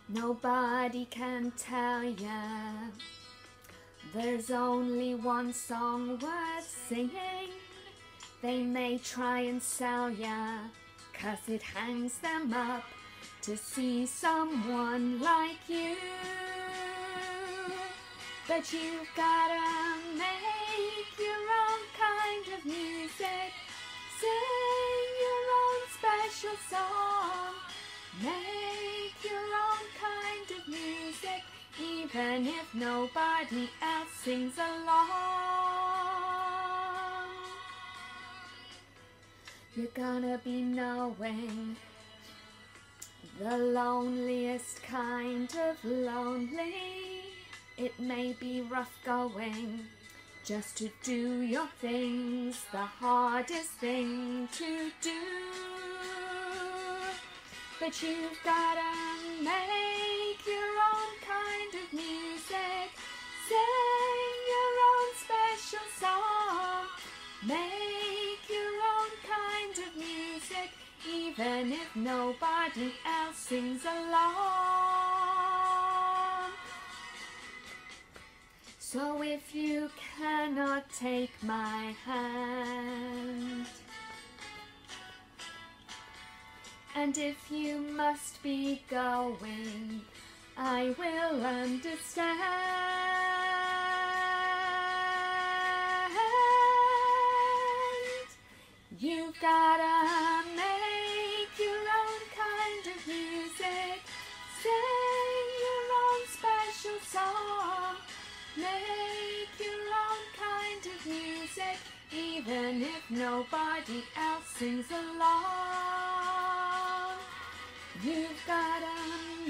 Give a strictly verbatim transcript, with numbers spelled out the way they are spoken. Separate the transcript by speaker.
Speaker 1: Nobody can tell ya there's only one song worth singing. They may try and sell ya, 'cause it hangs them up to see someone like you. But you've gotta make your own kind of music, sing your own special song, make your own kind of music, even if nobody else sings along. You're gonna be knowing the loneliest kind of lonely. It may be rough going just to do your things, the hardest thing to do. But you've gotta make your own kind of music, sing your own special song, make your own kind of music, even if nobody else sings along. So if you cannot take my hand, and if you must be going, I will understand. You've gotta make your own kind of music, sing your own special song, make your own kind of music, even if nobody else sings along. You've gotta